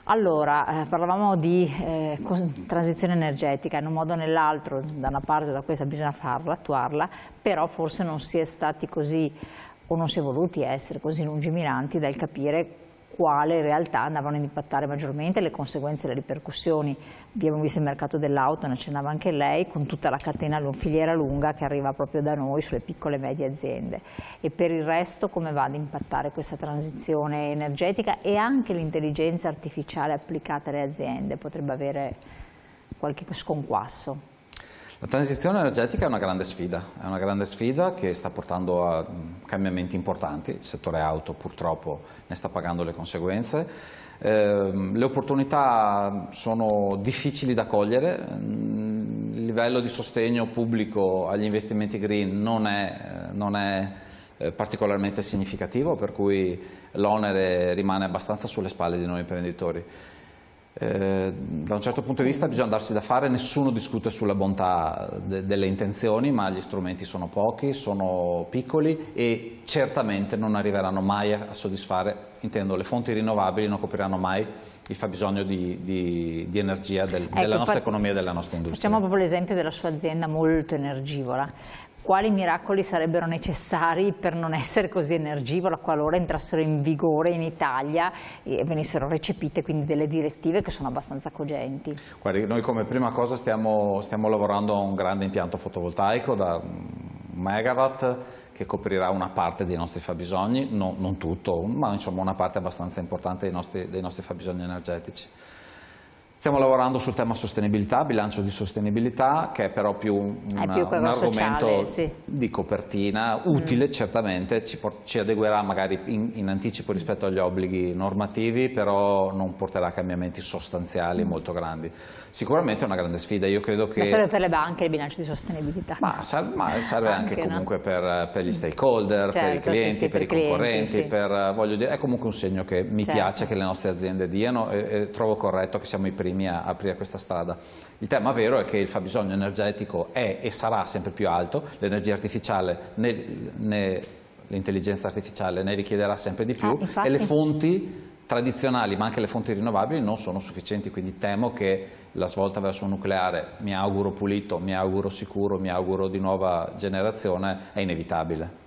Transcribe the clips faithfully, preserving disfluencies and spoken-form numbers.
Allora, eh, parlavamo di eh, transizione energetica, in un modo o nell'altro, da una parte o da questa bisogna farla, attuarla, però forse non si è stati così, o non si è voluti essere così lungimiranti dal capire quale in realtà andavano ad impattare maggiormente, le conseguenze e le ripercussioni. Abbiamo visto il mercato dell'auto, ne accennava anche lei, con tutta la catena, la filiera lunga che arriva proprio da noi sulle piccole e medie aziende. E per il resto come va ad impattare questa transizione energetica e anche l'intelligenza artificiale applicata alle aziende? Potrebbe avere qualche sconquasso. La transizione energetica è una grande sfida, è una grande sfida che sta portando a cambiamenti importanti, il settore auto purtroppo ne sta pagando le conseguenze, eh, le opportunità sono difficili da cogliere, il livello di sostegno pubblico agli investimenti green non è, non è eh, particolarmente significativo, per cui l'onere rimane abbastanza sulle spalle di noi imprenditori. Eh, da un certo punto di vista bisogna darsi da fare, nessuno discute sulla bontà de delle intenzioni, ma gli strumenti sono pochi, sono piccoli e certamente non arriveranno mai a soddisfare, intendo, le fonti rinnovabili non copriranno mai il fabbisogno di, di, di energia del, ecco, della nostra economia e della nostra industria. Facciamo proprio l'esempio della sua azienda molto energivora. Quali miracoli sarebbero necessari per non essere così energivola qualora entrassero in vigore in Italia e venissero recepite quindi delle direttive che sono abbastanza cogenti? Guardi, noi come prima cosa stiamo, stiamo lavorando a un grande impianto fotovoltaico da un megawatt che coprirà una parte dei nostri fabbisogni, no, non tutto, ma insomma una parte abbastanza importante dei nostri, dei nostri fabbisogni energetici. Stiamo lavorando sul tema sostenibilità, bilancio di sostenibilità, che è però più, una, è più un argomento sociale, sì. di copertina, utile mm. certamente, ci, ci adeguerà magari in, in anticipo rispetto agli obblighi normativi, però non porterà a cambiamenti sostanziali mm. molto grandi. Sicuramente è una grande sfida, io credo che... Ma serve per le banche il bilancio di sostenibilità? Ma serve, ma serve anche, anche comunque no? per, per gli stakeholder, certo, per i clienti, sì, sì, per, per i clienti, concorrenti, sì. per, voglio dire, è comunque un segno che mi certo. piace che le nostre aziende diano e, e trovo corretto che siamo i primi a aprire questa strada. Il tema vero è che il fabbisogno energetico è e sarà sempre più alto, l'energia artificiale, l'intelligenza artificiale ne richiederà sempre di più eh, e le fonti tradizionali ma anche le fonti rinnovabili non sono sufficienti, quindi temo che la svolta verso un nucleare, mi auguro pulito, mi auguro sicuro, mi auguro di nuova generazione, è inevitabile.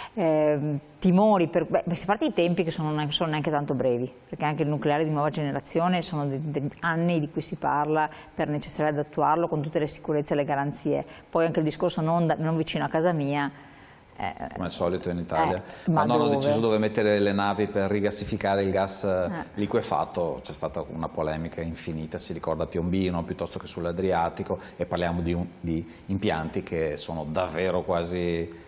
Eh, timori, per, beh, a parte i tempi che sono, non sono neanche tanto brevi, perché anche il nucleare di nuova generazione sono degli anni di cui si parla per necessità di attuarlo con tutte le sicurezze e le garanzie. Poi anche il discorso non, da, non vicino a casa mia. Eh, Come al solito in Italia. Eh, Quando hanno dove? deciso dove mettere le navi per rigassificare il gas eh. liquefatto c'è stata una polemica infinita, si ricorda a Piombino piuttosto che sull'Adriatico, e parliamo di, un, di impianti che sono davvero quasi...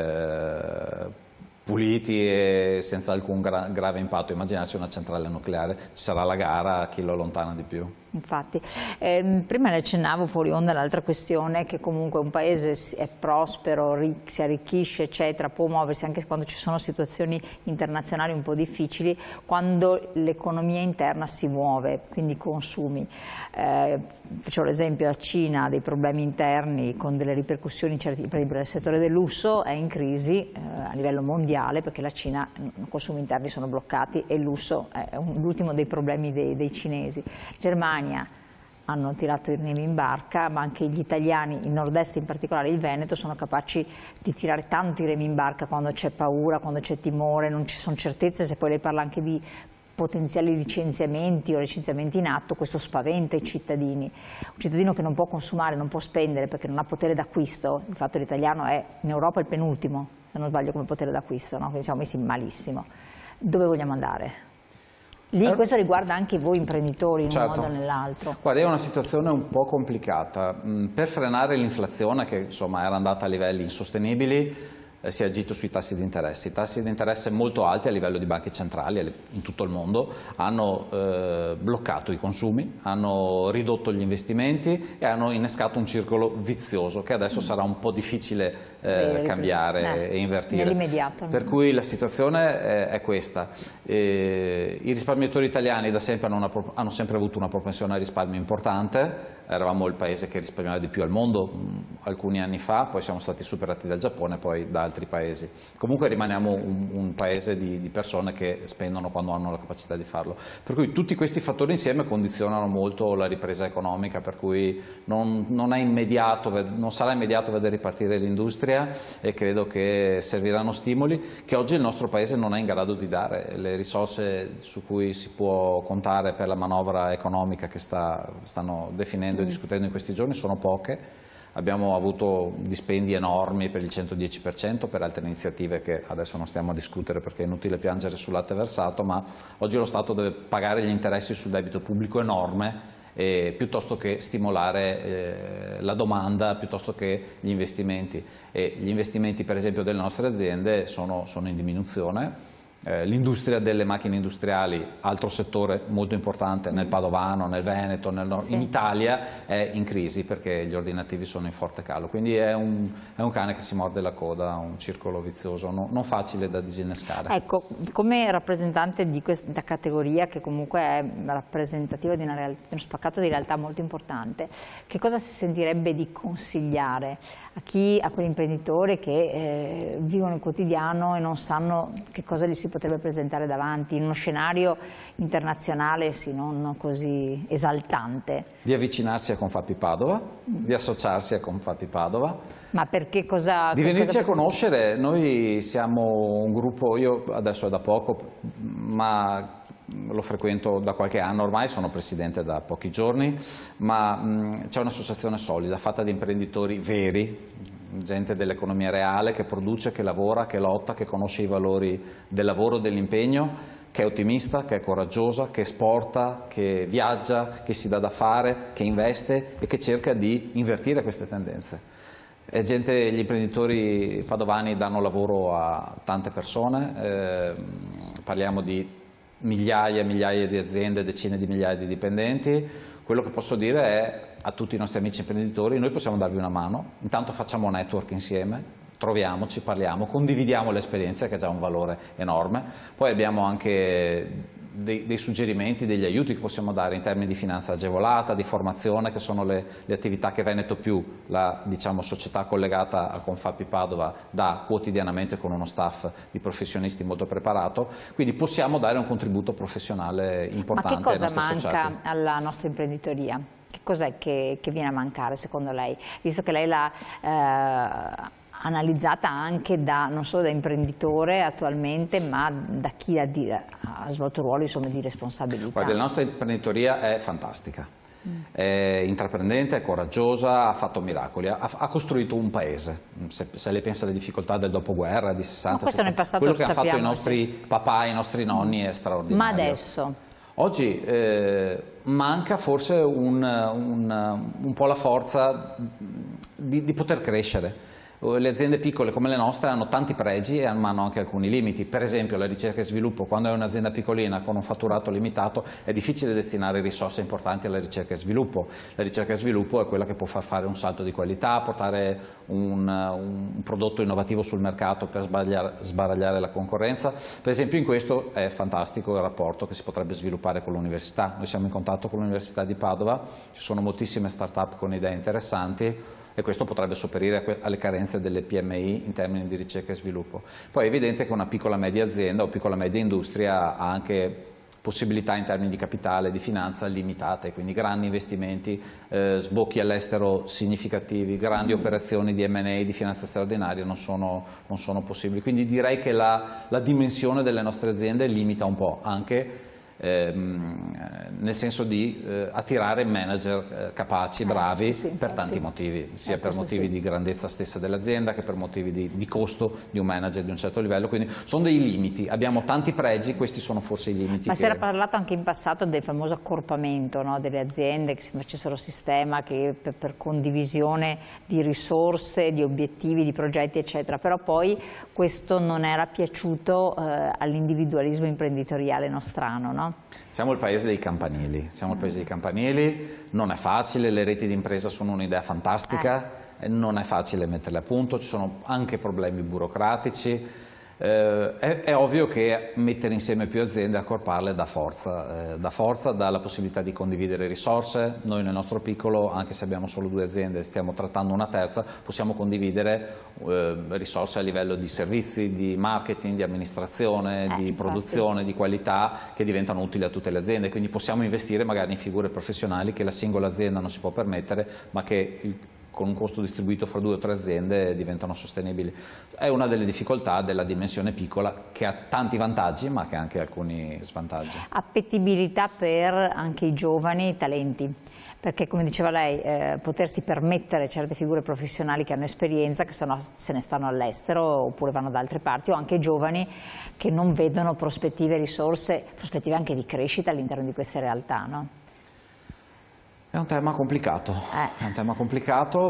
Eh, puliti e senza alcun gra grave impatto. Immaginarsi una centrale nucleare, ci sarà la gara a chi lo allontana di più. Infatti, eh, prima le accennavo fuori onda l'altra questione, che comunque un paese è prospero, si arricchisce eccetera, può muoversi anche quando ci sono situazioni internazionali un po' difficili, quando l'economia interna si muove, quindi i consumi. Eh, faccio l'esempio, la Cina ha dei problemi interni con delle ripercussioni, per esempio il settore del lusso è in crisi eh, a livello mondiale, perché la Cina, i consumi interni sono bloccati e il lusso è l'ultimo dei problemi dei, dei cinesi. Germania hanno tirato i remi in barca, ma anche gli italiani, il nord-est in particolare il Veneto, sono capaci di tirare tanto i remi in barca quando c'è paura, quando c'è timore, non ci sono certezze. Se poi lei parla anche di potenziali licenziamenti o licenziamenti in atto, questo spaventa i cittadini. Un cittadino che non può consumare, non può spendere perché non ha potere d'acquisto, di fatto l'italiano è in Europa il penultimo, se non sbaglio, come potere d'acquisto, no? Quindi siamo messi malissimo. Dove vogliamo andare? Lì questo riguarda anche voi imprenditori in certo. un modo o nell'altro. Guarda, è una situazione un po' complicata. Per frenare l'inflazione, che insomma era andata a livelli insostenibili, eh, si è agito sui tassi di interesse. I tassi di interesse molto alti a livello di banche centrali in tutto il mondo hanno eh, bloccato i consumi, hanno ridotto gli investimenti e hanno innescato un circolo vizioso che adesso sarà un po' difficile eh, cambiare eh, e invertire. Nell'immediato. Per cui la situazione è, è questa. Eh, I risparmiatori italiani da sempre hanno, una, hanno sempre avuto una propensione al risparmio importante. Eravamo il paese che risparmiava di più al mondo mh, alcuni anni fa, poi siamo stati superati dal Giappone e poi da altri paesi. Comunque rimaniamo un, un paese di, di persone che spendono quando hanno la capacità di farlo. Per cui tutti questi fattori insieme condizionano molto la ripresa economica, per cui non, non, è immediato, non sarà immediato vedere ripartire l'industria e credo che serviranno stimoli che oggi il nostro paese non è in grado di dare. Le risorse su cui si può contare per la manovra economica che sta, stanno definendo e discutendo in questi giorni sono poche. Abbiamo avuto dispendi enormi per il centodieci per cento per altre iniziative che adesso non stiamo a discutere perché è inutile piangere sul latte versato, ma oggi lo Stato deve pagare gli interessi sul debito pubblico enorme eh, piuttosto che stimolare eh, la domanda, piuttosto che gli investimenti. E gli investimenti per esempio delle nostre aziende sono, sono in diminuzione. Eh, l'industria delle macchine industriali, altro settore molto importante nel Padovano, nel Veneto, nel nord, sì. in Italia è in crisi perché gli ordinativi sono in forte calo, quindi è un, è un cane che si morde la coda, un circolo vizioso, no, non facile da disinnescare. Ecco, come rappresentante di questa categoria che comunque è rappresentativa di, una realtà, di uno spaccato di realtà molto importante, che cosa si sentirebbe di consigliare a chi, a quegli imprenditori che eh, vivono il quotidiano e non sanno che cosa gli si potrebbe presentare davanti in uno scenario internazionale sì, non così esaltante? Di avvicinarsi a Confapi Padova, mm. di associarsi a Confapi Padova. Ma perché cosa? Di venirci cosa... a conoscere. Noi siamo un gruppo, io adesso è da poco, ma lo frequento da qualche anno ormai, sono presidente da pochi giorni, ma c'è un'associazione solida fatta di imprenditori veri, gente dell'economia reale che produce, che lavora, che lotta, che conosce i valori del lavoro, dell'impegno, che è ottimista, che è coraggiosa, che esporta, che viaggia, che si dà da fare, che investe e che cerca di invertire queste tendenze. È gente, gli imprenditori padovani danno lavoro a tante persone, eh, parliamo di migliaia e migliaia di aziende, decine di migliaia di dipendenti. Quello che posso dire è a tutti i nostri amici imprenditori, noi possiamo darvi una mano, intanto facciamo network insieme, troviamoci, parliamo, condividiamo l'esperienza che è già un valore enorme, poi abbiamo anche dei, dei suggerimenti, degli aiuti che possiamo dare in termini di finanza agevolata, di formazione, che sono le, le attività che Veneto Più, la diciamo, società collegata a Confapi Padova, dà quotidianamente con uno staff di professionisti molto preparato, quindi possiamo dare un contributo professionale importante. Ma che cosa ai nostri manca associati. alla nostra imprenditoria? Che cos'è che, che viene a mancare secondo lei? Visto che lei l'ha eh, analizzata anche da, non solo da imprenditore attualmente, ma da chi ha, di, ha svolto ruoli insomma, di responsabilità. Guardi, la nostra imprenditoria è fantastica, mm. è intraprendente, è coraggiosa, ha fatto miracoli, ha, ha costruito un paese. Se, se lei pensa alle difficoltà del dopoguerra, di sessanta, questo nel passato quello che sappiamo, hanno fatto i nostri sì. papà, i nostri nonni è straordinario. Ma adesso? Oggi eh, manca forse un, un, un po' la forza di, di poter crescere. Le aziende piccole come le nostre hanno tanti pregi e hanno anche alcuni limiti, per esempio la ricerca e sviluppo. Quando è un'azienda piccolina con un fatturato limitato è difficile destinare risorse importanti alla ricerca e sviluppo. La ricerca e sviluppo è quella che può far fare un salto di qualità, portare un, un prodotto innovativo sul mercato per sbaragliare la concorrenza. Per esempio in questo è fantastico il rapporto che si potrebbe sviluppare con l'università. Noi siamo in contatto con l'Università di Padova, ci sono moltissime start-up con idee interessanti e questo potrebbe sopperire alle carenze delle P M I in termini di ricerca e sviluppo. Poi è evidente che una piccola media azienda o piccola media industria ha anche possibilità in termini di capitale, di finanza limitate, quindi grandi investimenti, eh, sbocchi all'estero significativi, grandi operazioni di M and A, di finanza straordinaria non sono, non sono possibili. Quindi direi che la, la dimensione delle nostre aziende limita un po' anche Ehm, nel senso di eh, attirare manager eh, capaci, bravi, eh, sì, sì, per tanti motivi, sia eh, per motivi sì. di grandezza stessa dell'azienda che per motivi di, di costo di un manager di un certo livello, quindi sono dei limiti, abbiamo tanti pregi, questi sono forse i limiti. Ma che... si era parlato anche in passato del famoso accorpamento, no, delle aziende, che si facessero sistema che per, per condivisione di risorse, di obiettivi, di progetti eccetera, però poi questo non era piaciuto eh, all'individualismo imprenditoriale nostrano, no? Siamo il paese dei campanili, siamo il paese dei campanili, non è facile, le reti di impresa sono un'idea fantastica, eh, non è facile metterle a punto, ci sono anche problemi burocratici. Eh, è, è ovvio che mettere insieme più aziende, accorparle dà forza, eh, dà forza, dà la possibilità di condividere risorse. Noi nel nostro piccolo, anche se abbiamo solo due aziende, stiamo trattando una terza, possiamo condividere eh, risorse a livello di servizi, di marketing, di amministrazione, eh, di infatti. produzione, di qualità, che diventano utili a tutte le aziende, quindi possiamo investire magari in figure professionali che la singola azienda non si può permettere, ma che il con un costo distribuito fra due o tre aziende diventano sostenibili. È una delle difficoltà della dimensione piccola, che ha tanti vantaggi ma che ha anche alcuni svantaggi. Appetibilità per anche i giovani talenti, perché come diceva lei eh, potersi permettere certe figure professionali che hanno esperienza, che sono, se ne stanno all'estero oppure vanno da altre parti, o anche giovani che non vedono prospettive, risorse, prospettive anche di crescita all'interno di queste realtà, no? È un tema complicato, eh. è un tema complicato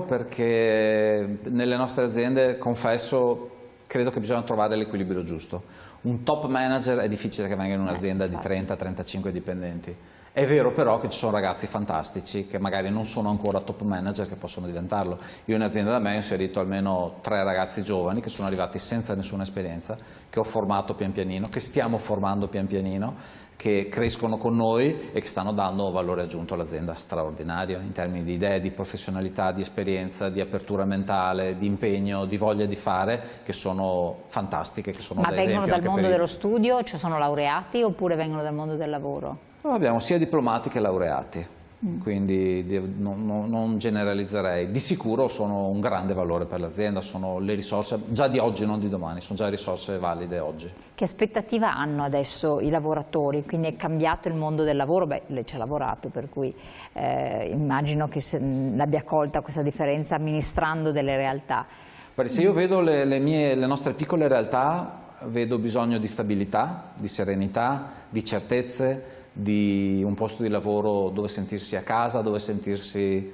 perché nelle nostre aziende, confesso, credo che bisogna trovare l'equilibrio giusto. Un top manager è difficile che venga in un'azienda di trenta trentacinque dipendenti. È vero però che ci sono ragazzi fantastici che magari non sono ancora top manager che possono diventarlo. Io in azienda da me ho inserito almeno tre ragazzi giovani che sono arrivati senza nessuna esperienza, che ho formato pian pianino, che stiamo formando pian pianino, che crescono con noi e che stanno dando valore aggiunto all'azienda straordinario in termini di idee, di professionalità, di esperienza, di apertura mentale, di impegno, di voglia di fare, che sono fantastiche, che sono Ma da vengono esempio dal mondo per dello studio, cioè sono laureati oppure vengono dal mondo del lavoro? Noi abbiamo sia diplomati che laureati. Quindi non, non, non generalizzerei. Di sicuro sono un grande valore per l'azienda, sono le risorse già di oggi, non di domani, sono già risorse valide oggi. Che aspettativa hanno adesso i lavoratori? Quindi è cambiato il mondo del lavoro? Beh, lei ci ha lavorato, per cui eh, immagino che l'abbia colta questa differenza amministrando delle realtà. Guardi, se io vedo le, le, mie, le nostre piccole realtà, vedo bisogno di stabilità, di serenità, di certezze, di un posto di lavoro dove sentirsi a casa, dove sentirsi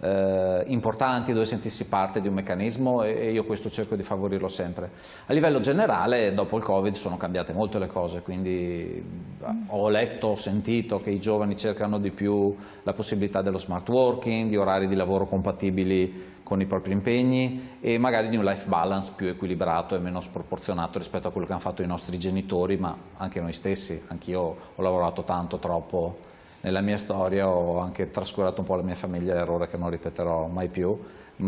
eh, importanti, dove sentirsi parte di un meccanismo, e io questo cerco di favorirlo sempre. A livello generale, dopo il Covid sono cambiate molto le cose, quindi ho letto, ho sentito che i giovani cercano di più la possibilità dello smart working, di orari di lavoro compatibili con i propri impegni e magari di un life balance più equilibrato e meno sproporzionato rispetto a quello che hanno fatto i nostri genitori, ma anche noi stessi. Anch'io ho lavorato tanto, troppo nella mia storia, ho anche trascurato un po' la mia famiglia, errore che non ripeterò mai più,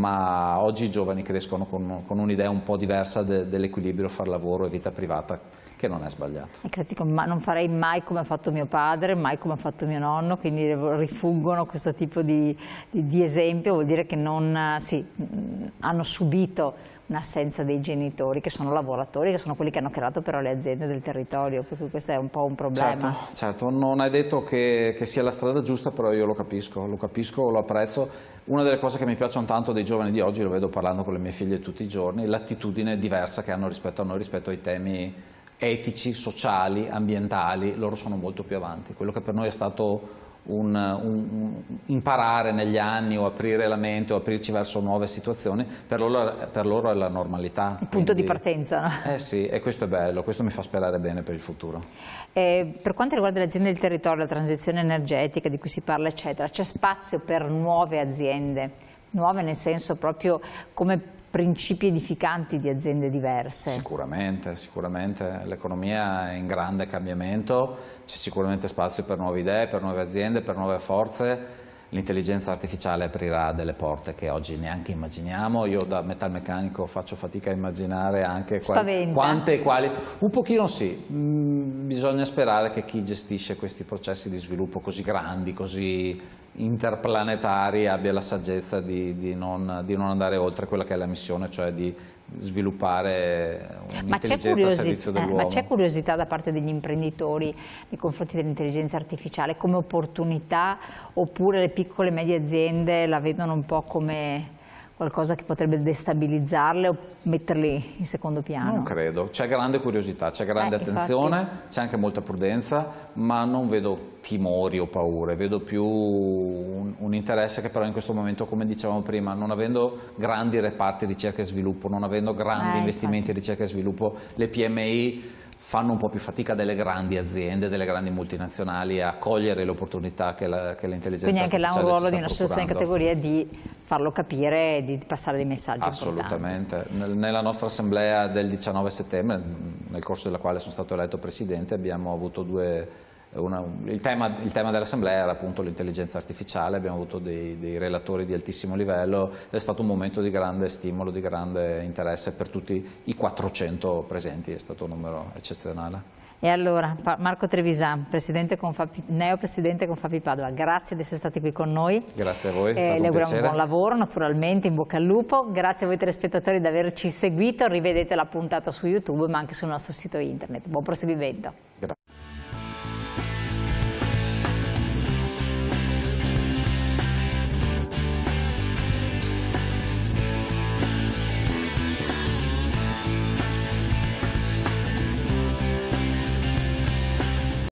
ma oggi i giovani crescono con, con un'idea un po' diversa de, dell'equilibrio fra lavoro e vita privata, che non è sbagliato. Ecco, dico, ma non farei mai come ha fatto mio padre, mai come ha fatto mio nonno, quindi rifuggono questo tipo di, di, di esempio, vuol dire che non, sì, hanno subito un'assenza dei genitori, che sono lavoratori, che sono quelli che hanno creato però le aziende del territorio, per cui questo è un po' un problema. Certo, certo. Non è detto che, che sia la strada giusta, però io lo capisco, lo capisco, lo apprezzo. Una delle cose che mi piacciono tanto dei giovani di oggi, lo vedo parlando con le mie figlie tutti i giorni, l'attitudine diversa che hanno rispetto a noi, rispetto ai temi etici, sociali, ambientali. Loro sono molto più avanti. Quello che per noi è stato un, un, un imparare negli anni o aprire la mente o aprirci verso nuove situazioni, per loro, per loro è la normalità. Il punto Quindi, di partenza, no? Eh sì, e questo è bello, questo mi fa sperare bene per il futuro. Eh, per quanto riguarda le aziende del territorio, la transizione energetica di cui si parla eccetera, c'è spazio per nuove aziende, nuove nel senso proprio come principi edificanti di aziende diverse? Sicuramente, sicuramente. L'economia è in grande cambiamento, c'è sicuramente spazio per nuove idee, per nuove aziende, per nuove forze. L'intelligenza artificiale aprirà delle porte che oggi neanche immaginiamo. Io da metalmeccanico faccio fatica a immaginare anche quali, quante e quali. Un pochino sì, mm, bisogna sperare che chi gestisce questi processi di sviluppo così grandi, così interplanetari, abbia la saggezza di, di, non, di non andare oltre quella che è la missione, cioè di sviluppare un'intelligenza a servizio dell'uomo. Ma c'è curiosità da parte degli imprenditori nei confronti dell'intelligenza artificiale come opportunità, oppure le piccole e medie aziende la vedono un po' come qualcosa che potrebbe destabilizzarle o metterli in secondo piano? Non credo, c'è grande curiosità, c'è grande eh, attenzione, c'è anche molta prudenza, ma non vedo timori o paure, vedo più un, un interesse che però in questo momento, come dicevamo prima, non avendo grandi reparti ricerca e sviluppo, non avendo grandi eh, investimenti in infatti. ricerca e sviluppo, le P M I fanno un po' più fatica delle grandi aziende, delle grandi multinazionali a cogliere le opportunità che, la, che l'intelligenza Quindi anche là un ruolo di un'associazione di categoria di farlo capire e di passare dei messaggi Assolutamente. importanti. Nella nostra assemblea del diciannove settembre, nel corso della quale sono stato eletto presidente, abbiamo avuto due... Una, il, tema, il tema dell'assemblea era appunto l'intelligenza artificiale, abbiamo avuto dei, dei relatori di altissimo livello, è stato un momento di grande stimolo, di grande interesse per tutti i quattrocento presenti, è stato un numero eccezionale. E allora, Marco Trevisan, presidente Confapi, neopresidente Confapi Padova, grazie di essere stati qui con noi. Grazie a voi, è eh, stato un le auguriamo piacere. buon lavoro, naturalmente, in bocca al lupo. Grazie a voi telespettatori di averci seguito, rivedete la puntata su YouTube ma anche sul nostro sito internet. Buon proseguimento. Grazie.